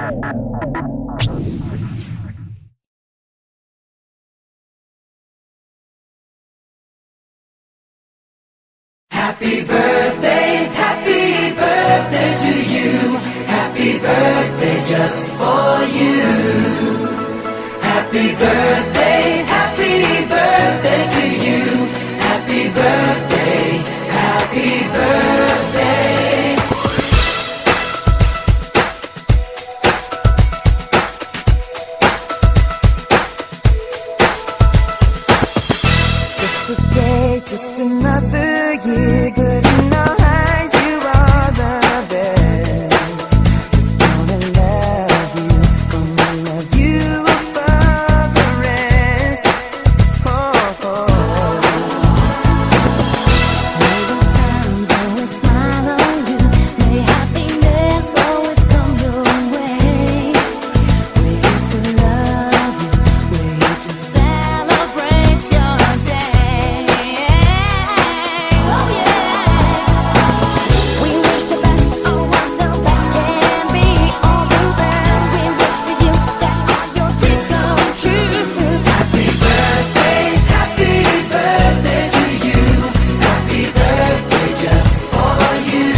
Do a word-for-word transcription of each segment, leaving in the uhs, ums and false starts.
Happy birthday, happy birthday to you. Happy birthday just for you. Happy birthday, happy birthday to you. Happy birthday, happy birthday. Just a day, just another year, good in our eyes, you are the best. Gonna love you, gonna love you above the rest. Oh, oh. May the times always smile on you, may happiness always come your way. We're here to love you, we're here to celebrate your day. Oh yeah. We wish the best for what the best can be. All the best we wish for you, that all your dreams come true. Happy birthday, happy birthday to you. Happy birthday just for you.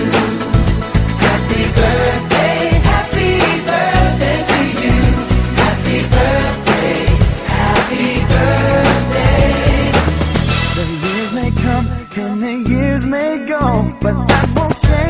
Happy birthday, happy birthday to you. Happy birthday, happy birthday. The years may come and the years may go, but that won't change.